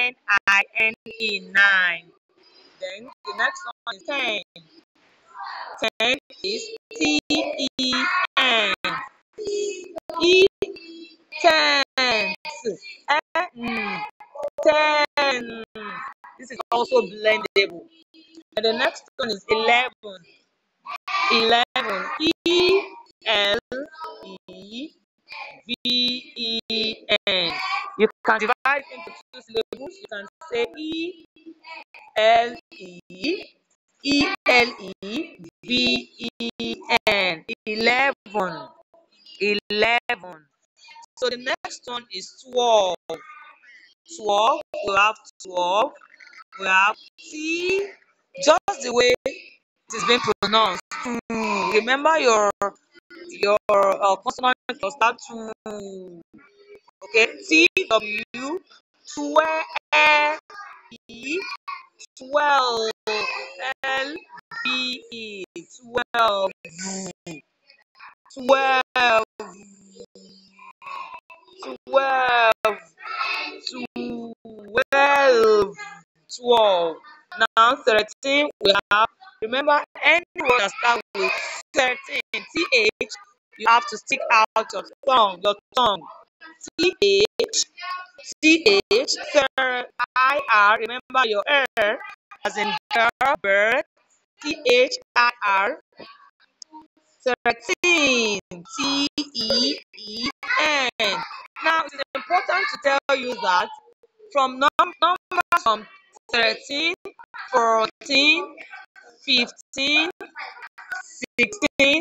N-I-N-E, 9. Then the next one is 10. 10 is T-E-N. E, tens. N, 10. This is also blendable. And the next one is 11. 11. E-L-E-V-E-N. You can divide into two syllables. You can say E-L-E-E-L-E-V-E-N. 11. 11. So the next one is 12. 12. We have 12. We have T, just the way it is being pronounced. Remember your consonant will start to. Okay, T-W, 12, E, 12, L-B-E, 12, 12, 12, 12, 12. Now 13 we have. Remember, any word that starts with 13, TH, you have to stick out your tongue. TH, TH, IR. Remember your R as in girl, bird. THIR. 13, TEEN. Now it is important to tell you that from numbers from 13, 14, 15, 16,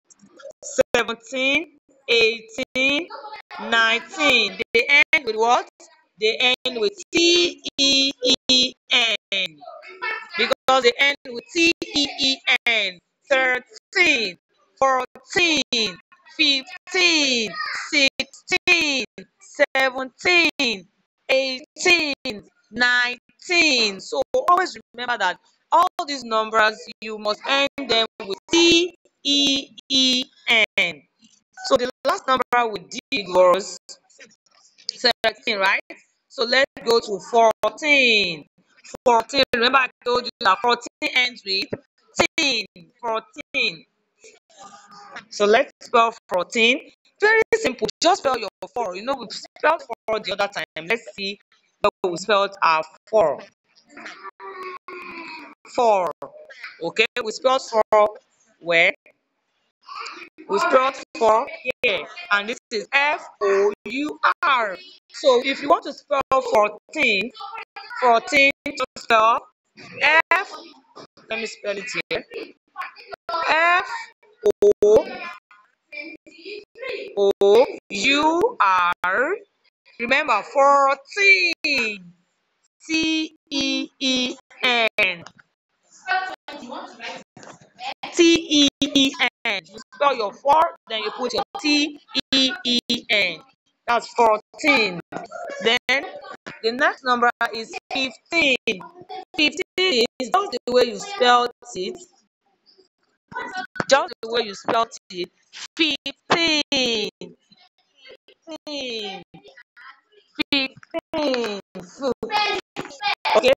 17, 18, 19. They end with what? They end with TEEN. Because they end with TEEN. 13, 14, 15, 16, 17, 18, 19. So always remember that all these numbers, you must end them with TEEN. So the last number we did was 13, right? So let's go to 14. 14. Remember I told you that 14 ends with 10. 14. So let's spell 14. Very simple. Just spell your 4. You know, we spelled 4 the other time. Let's see where we spelled our 4. 4. Okay, we spelled 4 where? We spelled 4 here. And this is F-O-U-R. So if you want to spell 14, 14, just spell F. Let me spell it here. F-O-O-U-R. Remember, 14. T-E-E-N. T-E-E-N. You spell your 4, then you put your T-E-E-N. That's 14. Then the next number is 15. 15 is just the way you spelled it. Just the way you spelled it. 15. 15. 15. Okay.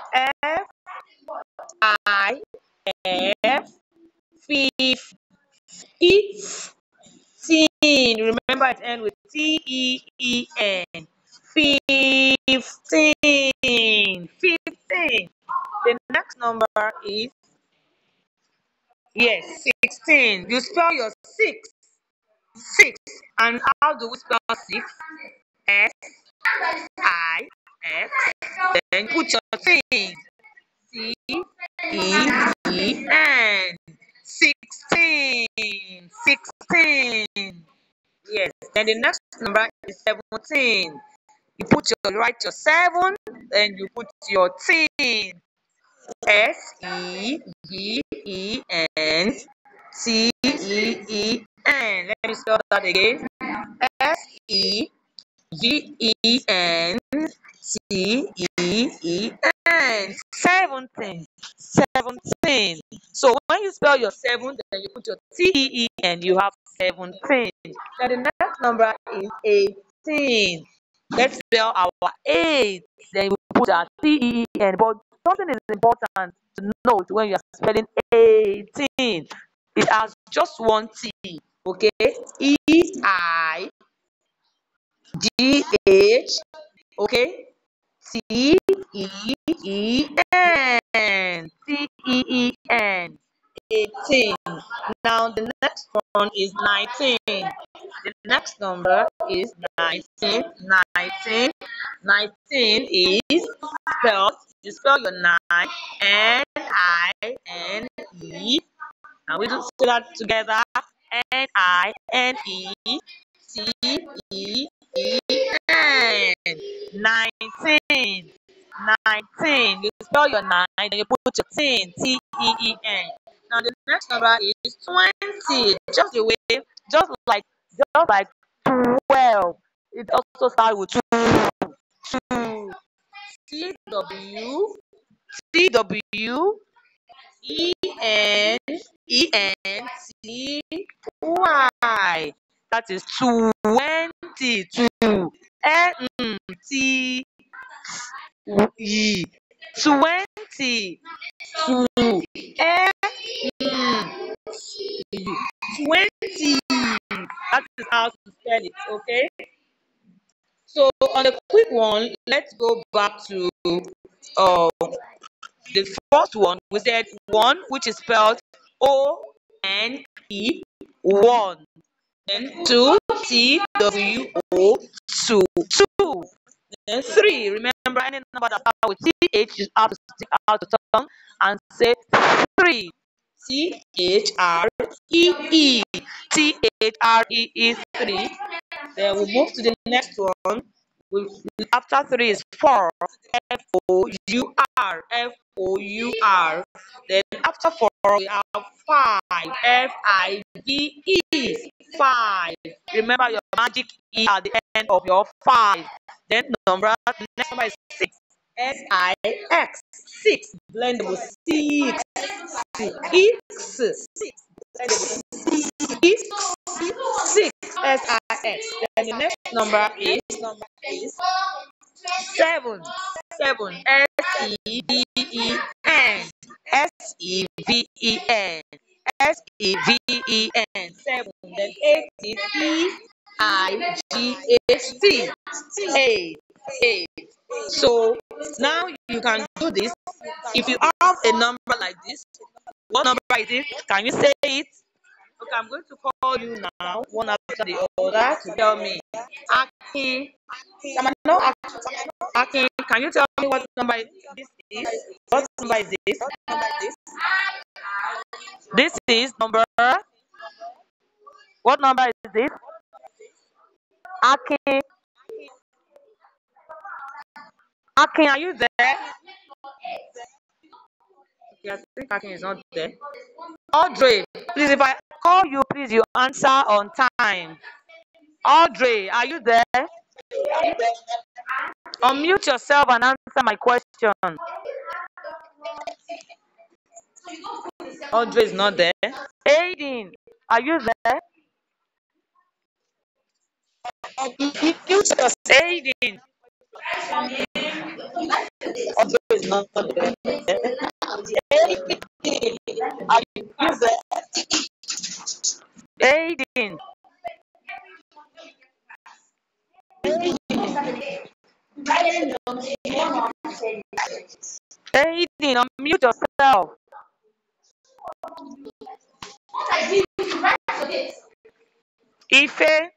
F-I-F. 15. Remember it ends with T-E-E-N. 15. 15. The next number is 16. You spell your 6. 6. And how do we spell 6? S-I-X. Then put your thing. C-E-E-N. 16. 16. Yes. Then the next number is 17. You write your 7, then you put your 10. S-E-V-E-N-T-E-E-N. Let me spell that again. S-E-V-E-N-T-E-E-N. 17. 17. So when you spell your 7, then you put your T-E-E-N, you have 17. Now the next number is 18. Let's spell our 8. Then we put our T-E-E-N. But something is important to note when you are spelling 18. It has just one T. Okay? E-I-G-H. Okay? T-E-E-N. T-E-E-N. 18. Now the next one is 19. The next number is 19. 19. 19 is spelled, you spell your 9, N-I-N-E. And we do say that together, N-I-N-E-T-E-E-N. 19. 19. You spell your 9, then you put your ten, T-E-E-N. Now the next number is 20. Just like 12. It also starts with 2. T-W, T-W, E-N-E-N-T-Y. That is 20. 2. N-T-Y. 20. 2. N-T-Y. 20. That is how to spell it, okay? So on the quick one, let's go back to uh, the first one. We said 1, which is spelled O-N-E, 1. Then 2, T-W-O, 2. 2. Then 3, remember any number that starts with TH, you have to stick out the tongue and say 3. T-H-R-E-E. T-H-R-E-E, 3. Then we move to the next one. After 3 is 4. F-O-U-R. F-O-U-R. Then after 4 we have 5. F-I-V-E. 5. Remember your magic E at the end of your 5. Then next number is 6. S-I-X. 6. Blendable. 6. 6. Blendable. 6. 6. S-I-X. Then the next number is 7. 7. S-E-V-E-N. S-E-V-E-N. S-E-V-E-N. 7. Then 8 is E-I-G-H-T. 8. 8. So now you can do this. If you have a number like this, what number is it? Can you say it? Okay, I'm going to call you now, one after the other, to tell me. Akin, Akin, can you tell me what number this is? What number is this? This is number. What number is this? Akin, Akin, are you there? Okay, I think Akin is not there. Audrey, please, if I call you, please, you answer on time. Audrey, are you there? Unmute yourself and answer my question. Audrey is not there. Aiden, are you there? Mute yourself. Aiden. Audrey is not there. Aiden, are you there? Aiden. Aiden, unmute yourself. Ife.